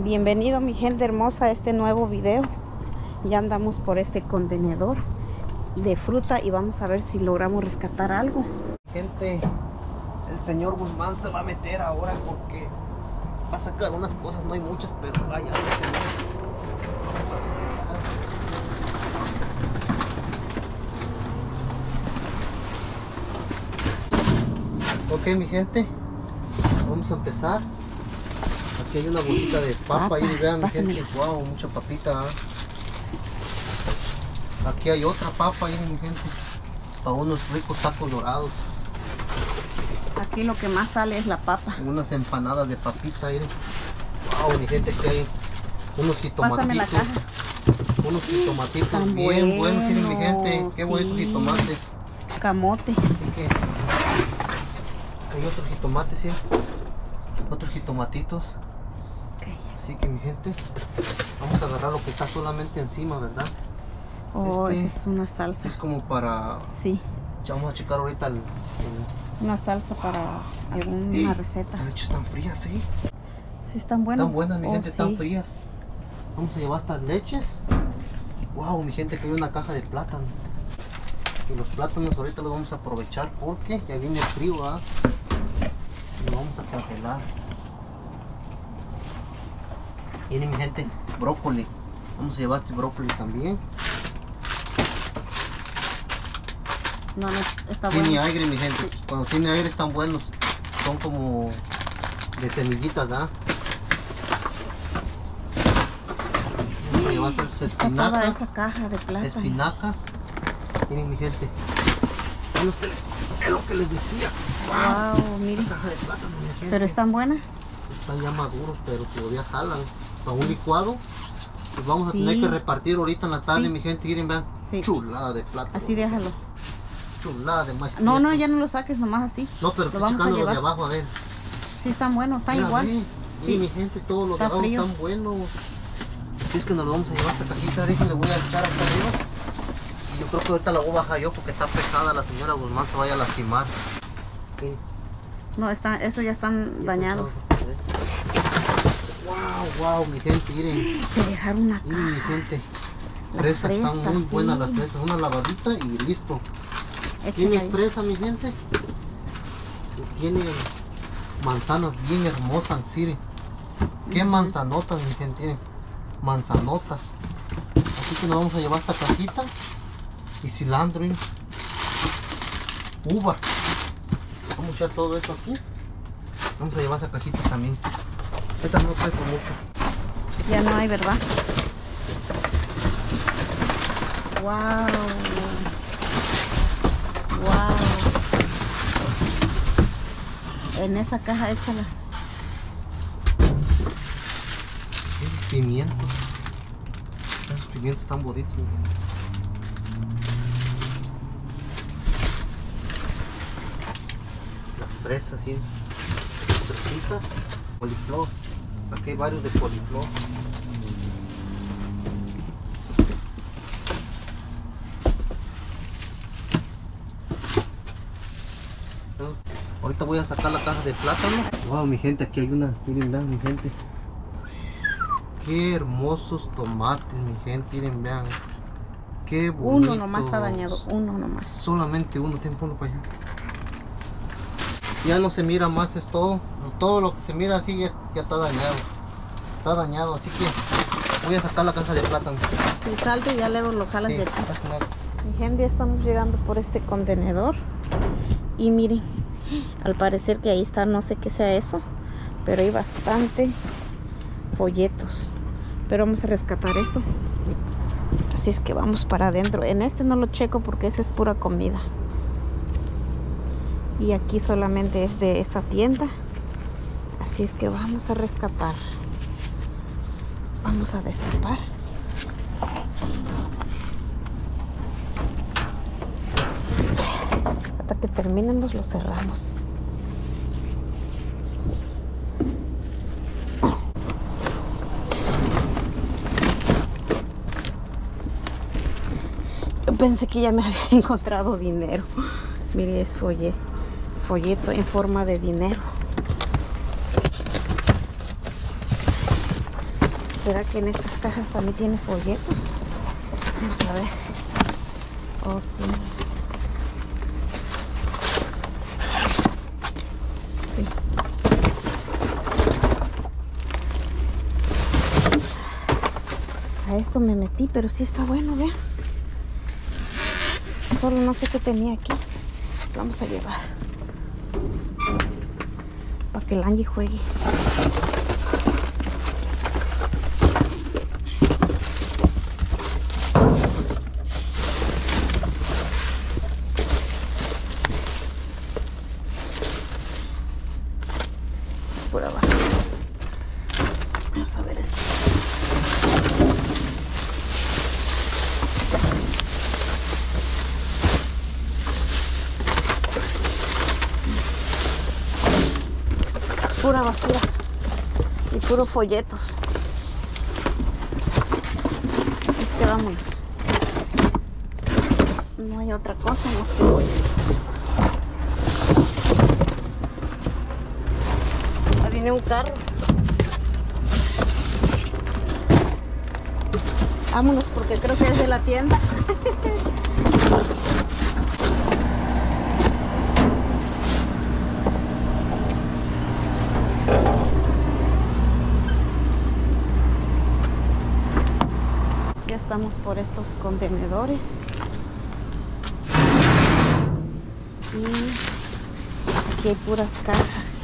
Bienvenido mi gente hermosa a este nuevo video. Ya andamos por este contenedor de fruta y vamos a ver si logramos rescatar algo. Gente, el señor Guzmán se va a meter ahora porque va a sacar unas cosas, no hay muchas, pero vaya. Ok, mi gente, vamos a empezar. Aquí hay una bolita de papa, ahí vean mi gente, wow, mucha papita. Aquí hay otra papa, ahí mi gente, para unos ricos tacos dorados. Aquí lo que más sale es la papa. Unas empanadas de papita, miren. Wow, mi gente, aquí hay unos jitomatitos. Pásame la caja. Unos jitomatitos Están bien buenos, miren mi gente, qué sí. bonitos jitomates. Camotes. Así que hay otros jitomates, ¿sí? Otros jitomatitos. Okay. Así que mi gente, vamos a agarrar lo que está solamente encima, ¿verdad? Oh, esa es una salsa. Es como para... Sí. Ya vamos a checar ahorita Una salsa para alguna receta. Las leches están frías, ¿sí? Sí, están buenas. Están buenas, mi gente, están sí. frías. Vamos a llevar estas leches. Wow, mi gente, que hay una caja de plátano. Y los plátanos ahorita los vamos a aprovechar porque ya viene el frío, ¿ah? Y lo vamos a congelar. Miren mi gente, brócoli. Vamos a llevar este brócoli también. No, está Tiene bueno. aire, mi gente. Sí. Cuando tiene aire están buenos. Son como de semillitas, ¿ah? Vamos a llevar estas Está toda espinacas. esa caja de plátano. Espinacas. Miren mi gente. Es lo que les decía. Wow, miren. Una caja de plátano, mi gente. Pero están buenas. Están ya maduros, pero todavía jalan. Para un licuado. Pues vamos a Sí. tener que repartir ahorita en la tarde, Sí. mi gente. Miren, vean. Sí. Chulada de plátano. Así mi déjalo. gente. Chulada de más. No, no, ya no lo saques, nomás así. No, pero lo estoy vamos a checando los de llevar. abajo, a ver. Sí, están buenos, están Mira, igual. ve. Sí. Sí, mi gente, todos los de Está abajo frío. están buenos. Así es que nos lo vamos a llevar a esta cajita. Déjenle, voy a echar acá arriba. Y yo creo que ahorita la voy a bajar yo porque está pesada. La señora Guzmán se vaya a lastimar. Miren, No, esos ya están dañados. Wow, wow, mi gente, miren. Te dejaron una Miren, mi caja. gente. Las Fresas están fresas, muy buenas, sí. las fresas. Una lavadita y listo. Échale Tiene ahí. fresa, mi gente. Y tiene manzanas bien hermosas, miren. Qué manzanotas, mi gente, miren. Manzanotas. Así que nos vamos a llevar esta cajita. Y cilantro, miren. Uva. Vamos a echar todo eso aquí. Vamos a llevar esa cajita también. Esta no pesa mucho. Ya no hay, ¿verdad? Wow. Wow. En esa caja échalas. Pimientos. Esos pimientos están bonitos. Las fresas, sí. Fresitas. Coliflor. Aquí hay varios de coliflor. Ahorita voy a sacar la caja de plátano. Wow, mi gente, aquí hay una. Miren, vean, mi gente. Qué hermosos tomates, mi gente. Miren, vean. Qué bonitos. Uno nomás está dañado, uno nomás. Solamente uno, tiene uno para allá. Ya no se mira más, es todo. Todo lo que se mira así ya está dañado. Está dañado, así que voy a sacar la caja de plátano. Si salte ya luego lo jalas Sí, de ti. claro. Mi gente, ya estamos llegando por este contenedor. Y miren, al parecer que ahí está, no sé qué sea eso, pero hay bastante folletos. Pero vamos a rescatar eso. Así es que vamos para adentro. En este no lo checo porque este es pura comida. Y aquí solamente es de esta tienda. Así es que vamos a rescatar. Vamos a destapar. Hasta que terminemos lo cerramos. Yo pensé que ya me había encontrado dinero. Mire, es folleto en forma de dinero. ¿Será que en estas cajas también tiene folletos? Vamos a ver. Oh, sí. Sí. A esto me metí, pero sí está bueno, vean. Solo no sé qué tenía aquí. Vamos a llevar. Para que el Angie juegue. Por abajo. Vamos a ver esto. Pura basura y puros folletos. Así es que vámonos. No hay otra cosa más que hoy. Ahí viene un carro. Vámonos porque creo que es de la tienda. Ya estamos por estos contenedores. Y aquí hay puras cajas.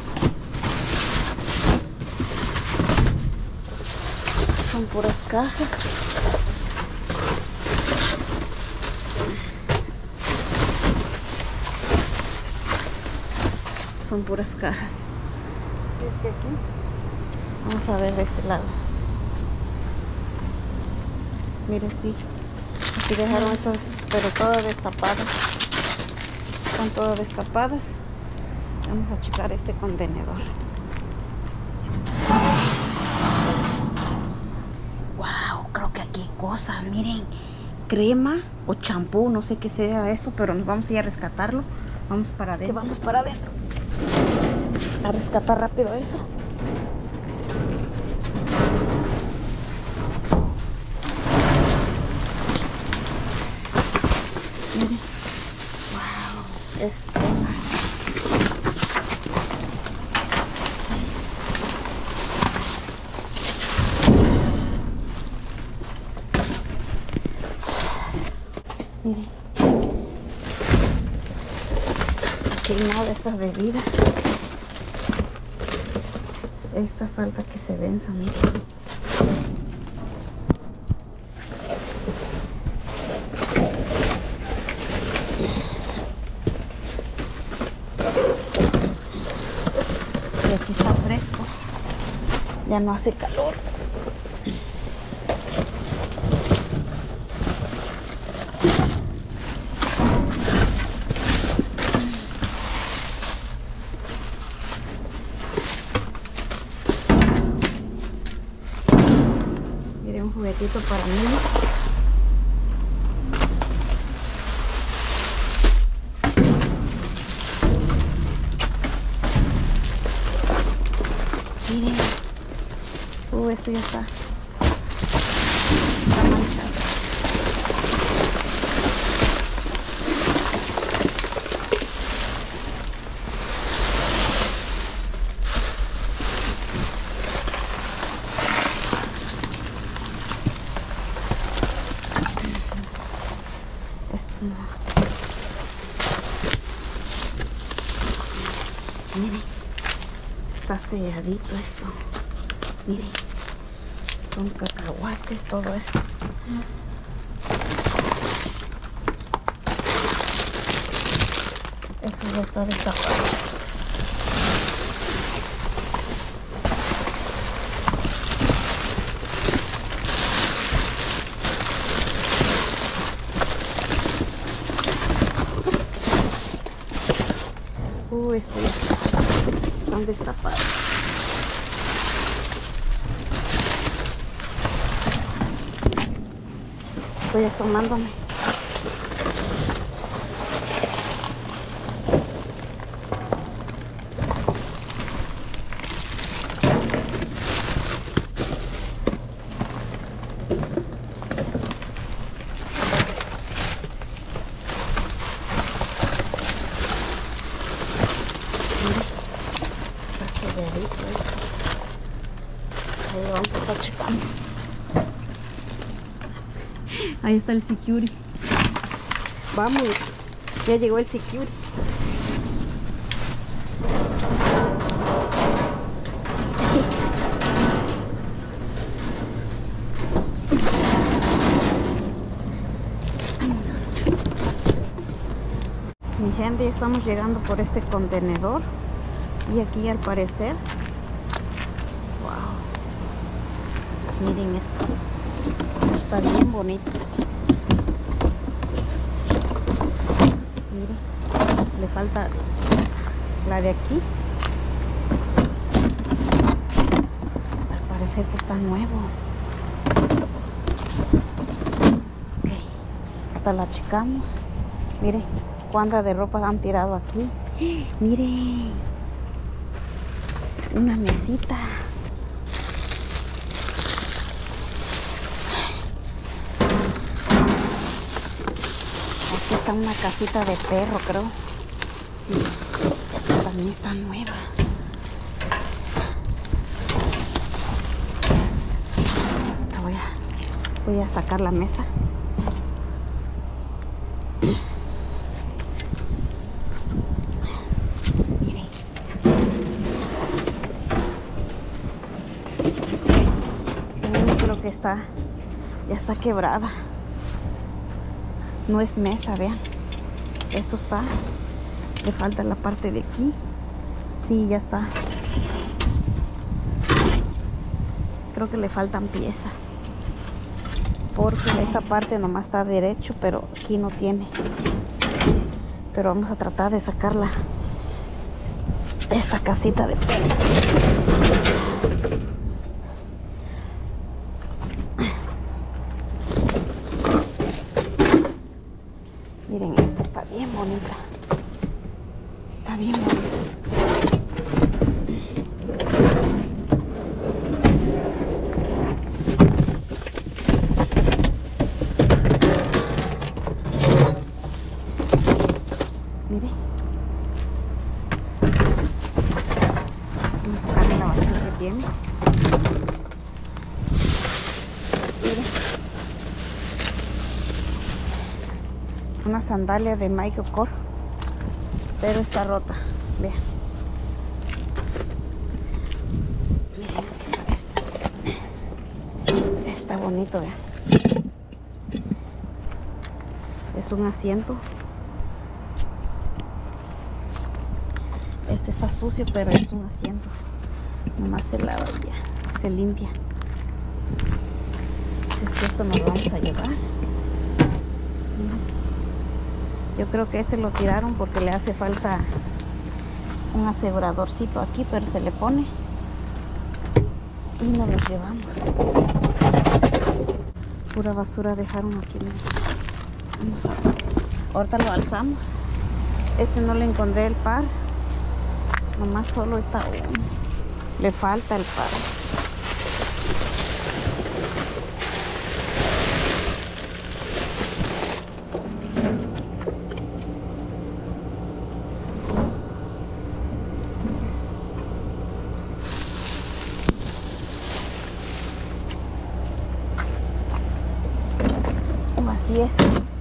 Son puras cajas. Son puras cajas. Así es que aquí vamos a ver de este lado. Mire, sí. Aquí dejaron estas, pero todas destapadas. Están todas destapadas. Vamos a checar este contenedor. Wow, creo que aquí hay cosas, miren. Crema o champú, no sé qué sea eso, pero nos vamos a ir a rescatarlo. Vamos para adentro. Vamos para adentro. A rescatar rápido eso. Miren. Wow, es crema. Miren, aquí hay nada de estas bebidas. Esta falta que se venza, miren. Y aquí está fresco, ya no hace calor. Un juguetito para mí. Miren. Esto ya está manchado. Miren, está selladito esto. Miren, son cacahuates, todo eso. Esto ya está destapado. Esto ya está. Están destapados. Estoy asomándome. Ahí vamos a estar checando. Ahí está el security. Vámonos. Ya llegó el security. Vámonos. Mi gente, estamos llegando por este contenedor. Y aquí al parecer, wow, miren esto, está bien bonito. Miren, le falta la de aquí. Al parecer que está nuevo. Ok, hasta la checamos. Miren cuánta de ropa han tirado aquí. Miren, una mesita. Aquí está una casita de perro, creo. Sí, también está nueva. Voy a sacar la mesa. Miren. Creo que ya está quebrada. No es mesa, vean. Esto está, le falta la parte de aquí. Sí, ya está. Creo que le faltan piezas. Porque esta parte nomás está derecho, pero aquí no tiene. Pero vamos a tratar de sacarla. Esta casita de pelo. Miren, esta está bien bonita. Está bien bonita. Miren. Vamos a sacarle la basura que tiene. Miren. Una sandalia de Michael Kors, pero está rota. Vean. Miren, aquí está esta. Está bonito, vean. Es un asiento. Este está sucio, pero es un asiento. Nomás se lava y ya, se limpia. Así es que esto nos lo vamos a llevar. Yo creo que este lo tiraron porque le hace falta un aseguradorcito aquí, pero se le pone y nos lo llevamos. Pura basura dejaron aquí. Vamos a ver. Ahorita lo alzamos. Este no le encontré el par. Nomás solo está uno. Le falta el par. Así es.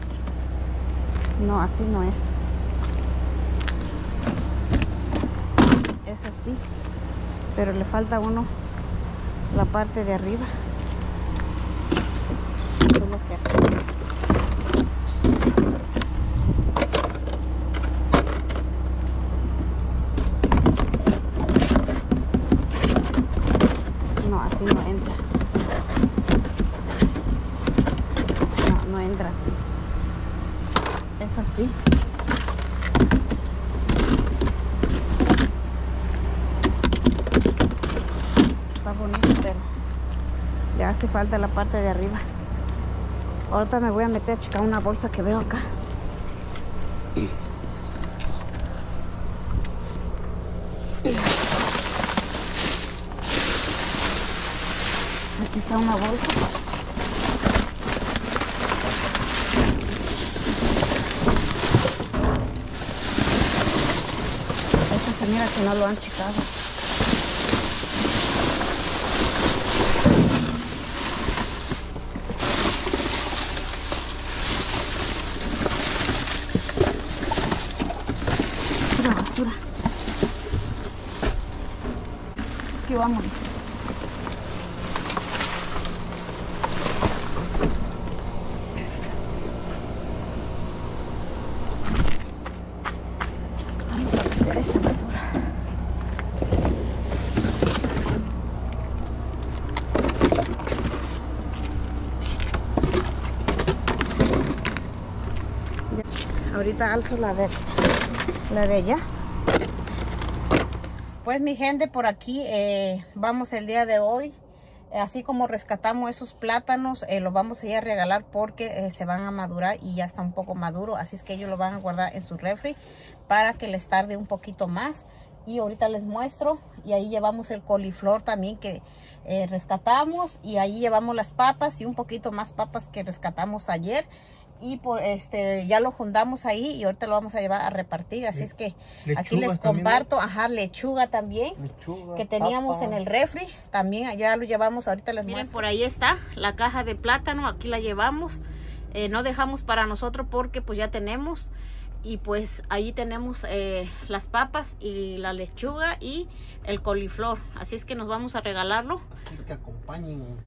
No, así no es. Es así. Pero le falta uno la parte de arriba. Eso es lo que hace. No, así no entra. No entra así. Es así. Está bonito, pero le hace falta la parte de arriba. Ahorita me voy a meter a checar una bolsa que veo acá. Aquí está una bolsa. Mira que no lo han checado. vámonos. Vamos a meter esta basura. Ahorita alzo la de allá. Pues mi gente, por aquí vamos el día de hoy. Así como rescatamos esos plátanos, los vamos a ir a regalar porque se van a madurar y ya está un poco maduro. Así es que ellos lo van a guardar en su refri para que les tarde un poquito más. Y ahorita les muestro. Y ahí llevamos el coliflor también que rescatamos. Y ahí llevamos las papas y un poquito más papas que rescatamos ayer. Y por ya lo juntamos ahí y ahorita lo vamos a llevar a repartir. Así es que aquí les comparto, también, ajá, lechuga también, lechuga, que teníamos papa en el refri, también allá lo llevamos. Ahorita les muestro. Miren, por ahí está la caja de plátano, aquí la llevamos. No dejamos para nosotros porque pues ya tenemos. Y pues ahí tenemos las papas y la lechuga y el coliflor. Así es que nos vamos a regalarlo. Quiero que acompañen